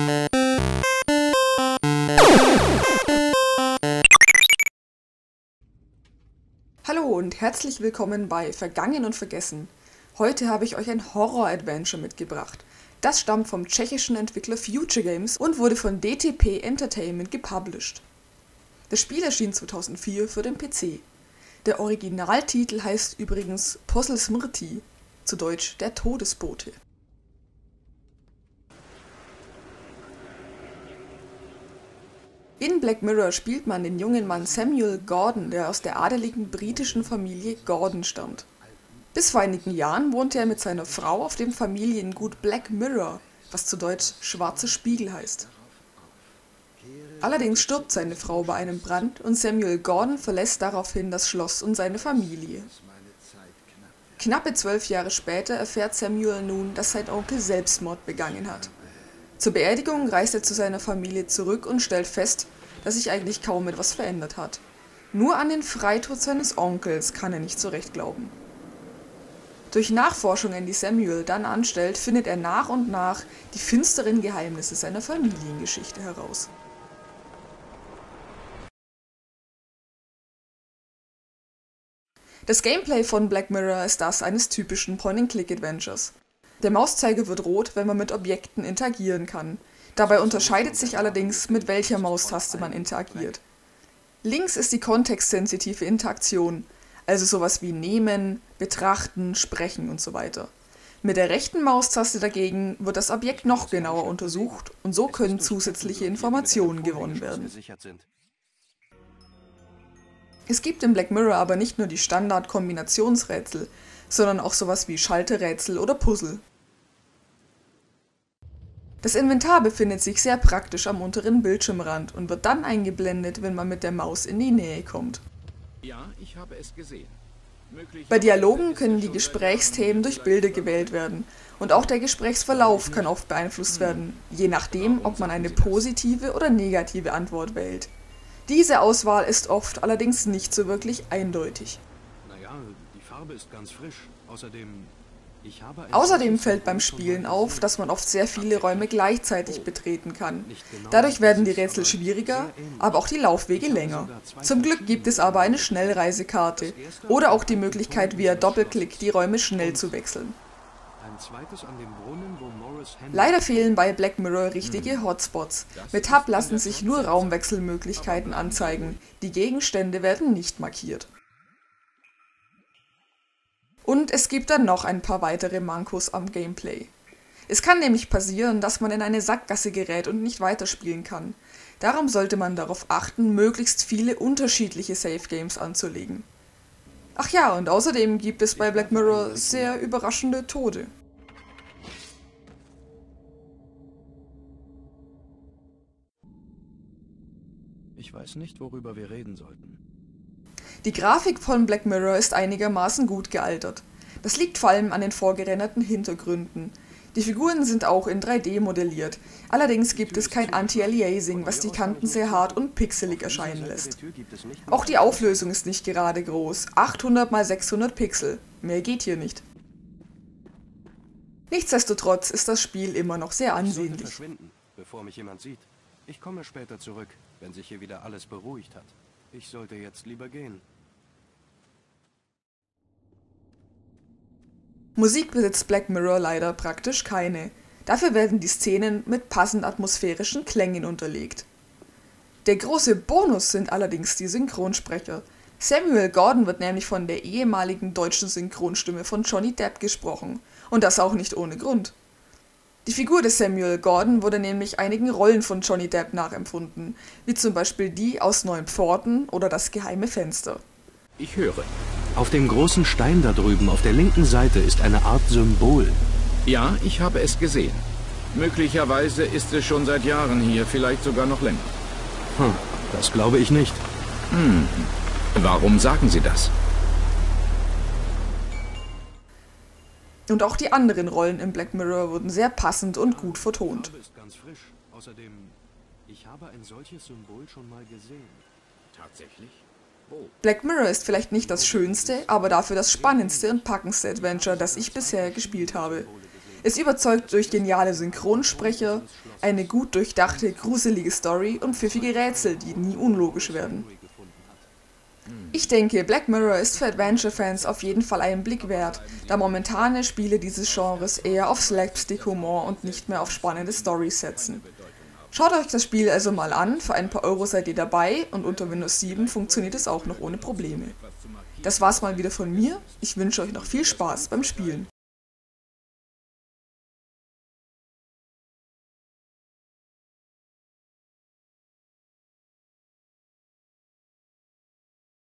Hallo und herzlich willkommen bei Vergangen und Vergessen. Heute habe ich euch ein Horror-Adventure mitgebracht. Das stammt vom tschechischen Entwickler Future Games und wurde von DTP Entertainment gepublished. Das Spiel erschien 2004 für den PC. Der Originaltitel heißt übrigens Posel Smrti, zu Deutsch der Todesbote. In Black Mirror spielt man den jungen Mann Samuel Gordon, der aus der adeligen britischen Familie Gordon stammt. Bis vor einigen Jahren wohnte er mit seiner Frau auf dem Familiengut Black Mirror, was zu Deutsch schwarzer Spiegel heißt. Allerdings stirbt seine Frau bei einem Brand und Samuel Gordon verlässt daraufhin das Schloss und seine Familie. Knappe 12 Jahre später erfährt Samuel nun, dass sein Onkel Selbstmord begangen hat. Zur Beerdigung reist er zu seiner Familie zurück und stellt fest, dass sich eigentlich kaum etwas verändert hat. Nur an den Freitod seines Onkels kann er nicht so recht glauben. Durch Nachforschungen, die Samuel dann anstellt, findet er nach und nach die finsteren Geheimnisse seiner Familiengeschichte heraus. Das Gameplay von Black Mirror ist das eines typischen Point-and-Click-Adventures. Der Mauszeiger wird rot, wenn man mit Objekten interagieren kann. Dabei unterscheidet sich allerdings, mit welcher Maustaste man interagiert. Links ist die kontextsensitive Interaktion, also sowas wie nehmen, betrachten, sprechen und so weiter. Mit der rechten Maustaste dagegen wird das Objekt noch genauer untersucht und so können zusätzliche Informationen gewonnen werden. Es gibt in Black Mirror aber nicht nur die Standard-Kombinationsrätsel, sondern auch sowas wie Schalterrätsel oder Puzzle. Das Inventar befindet sich sehr praktisch am unteren Bildschirmrand und wird dann eingeblendet, wenn man mit der Maus in die Nähe kommt. Ja, ich habe es gesehen. Bei Dialogen können die Gesprächsthemen durch Bilder gewählt werden und auch der Gesprächsverlauf kann oft beeinflusst werden, je nachdem, ob man eine positive oder negative Antwort wählt. Diese Auswahl ist oft allerdings nicht so wirklich eindeutig. Naja, die Farbe ist ganz frisch. Außerdem fällt beim Spielen auf, dass man oft sehr viele Räume gleichzeitig betreten kann. Dadurch werden die Rätsel schwieriger, aber auch die Laufwege länger. Zum Glück gibt es aber eine Schnellreisekarte oder auch die Möglichkeit, via Doppelklick die Räume schnell zu wechseln. Leider fehlen bei Black Mirror richtige Hotspots. Mit Tab lassen sich nur Raumwechselmöglichkeiten anzeigen, die Gegenstände werden nicht markiert. Und es gibt dann noch ein paar weitere Mankos am Gameplay. Es kann nämlich passieren, dass man in eine Sackgasse gerät und nicht weiterspielen kann. Darum sollte man darauf achten, möglichst viele unterschiedliche Save Games anzulegen. Ach ja, und außerdem gibt es bei Black Mirror sehr überraschende Tode. Ich weiß nicht, worüber wir reden sollten. Die Grafik von Black Mirror ist einigermaßen gut gealtert. Das liegt vor allem an den vorgerenderten Hintergründen. Die Figuren sind auch in 3D modelliert, allerdings gibt es kein Anti-Aliasing, was die Kanten sehr hart und pixelig erscheinen lässt. Auch die Auflösung ist nicht gerade groß, 800 x 600 Pixel, mehr geht hier nicht. Nichtsdestotrotz ist das Spiel immer noch sehr ansehnlich. Verschwinden, bevor mich jemand sieht. Ich komme später zurück, wenn sich hier wieder alles beruhigt hat. Ich sollte jetzt lieber gehen. Musik besitzt Black Mirror leider praktisch keine. Dafür werden die Szenen mit passend atmosphärischen Klängen unterlegt. Der große Bonus sind allerdings die Synchronsprecher. Samuel Gordon wird nämlich von der ehemaligen deutschen Synchronstimme von Johnny Depp gesprochen. Und das auch nicht ohne Grund. Die Figur des Samuel Gordon wurde nämlich einigen Rollen von Johnny Depp nachempfunden, wie zum Beispiel die aus Neun Pforten oder Das geheime Fenster. Ich höre. Auf dem großen Stein da drüben auf der linken Seite ist eine Art Symbol. Ja, ich habe es gesehen. Möglicherweise ist es schon seit Jahren hier, vielleicht sogar noch länger. Das glaube ich nicht. Warum sagen Sie das? Und auch die anderen Rollen in Black Mirror wurden sehr passend und gut vertont. Die Farbe ist ganz frisch. Außerdem, ich habe ein solches Symbol schon mal gesehen. Tatsächlich? Wo? Black Mirror ist vielleicht nicht das schönste, aber dafür das spannendste und packendste Adventure, das ich bisher gespielt habe. Es überzeugt durch geniale Synchronsprecher, eine gut durchdachte, gruselige Story und pfiffige Rätsel, die nie unlogisch werden. Ich denke, Black Mirror ist für Adventure-Fans auf jeden Fall einen Blick wert, da momentane Spiele dieses Genres eher auf Slapstick-Humor und nicht mehr auf spannende Storys setzen. Schaut euch das Spiel also mal an, für ein paar Euro seid ihr dabei und unter Windows 7 funktioniert es auch noch ohne Probleme. Das war's mal wieder von mir, ich wünsche euch noch viel Spaß beim Spielen.